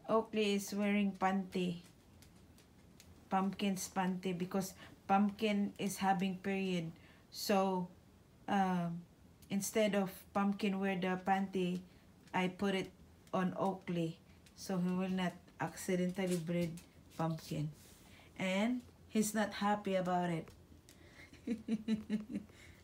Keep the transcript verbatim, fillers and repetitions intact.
Oakley is wearing panty. Pumpkin's panty because Pumpkin is having period. So um, instead of Pumpkin wear the panty, I put it on Oakley. So he will not accidentally breed Pumpkin. And he's not happy about it.